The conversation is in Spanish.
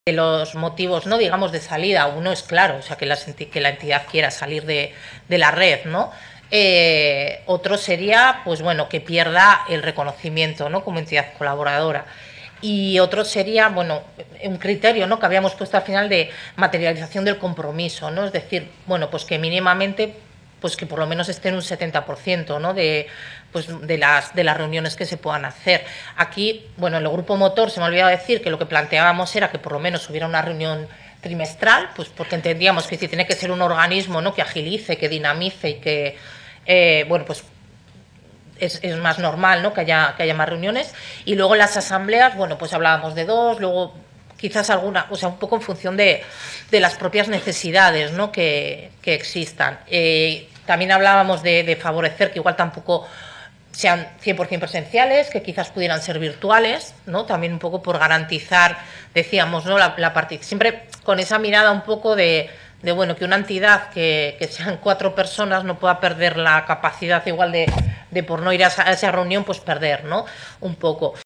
de los motivos, no digamos de salida, uno es claro, o sea, que la entidad quiera salir de la red, ¿no? Otro sería, pues bueno, que pierda el reconocimiento, ¿no?, como entidad colaboradora. Y otro sería, bueno, un criterio, ¿no?, que habíamos puesto al final de materialización del compromiso, ¿no? Es decir, bueno, pues que mínimamente, pues que por lo menos esté en un 70%, ¿no?, pues de las reuniones que se puedan hacer. Aquí, bueno, en el grupo motor se me ha olvidado decir que lo que planteábamos era que por lo menos hubiera una reunión trimestral, pues porque entendíamos que si tiene que ser un organismo, ¿no?, que agilice, que dinamice y que, bueno, pues es más normal, ¿no?, que haya más reuniones. Y luego las asambleas, bueno, pues hablábamos de 2, luego quizás alguna, o sea, un poco en función de las propias necesidades, ¿no?, que existan. También hablábamos de favorecer que igual tampoco sean 100% presenciales, que quizás pudieran ser virtuales, ¿no?, también un poco por garantizar, decíamos, ¿no?, la participación, siempre con esa mirada un poco de bueno, que una entidad que sean 4 personas no pueda perder la capacidad igual de por no ir a esa reunión, pues perder, ¿no?, un poco.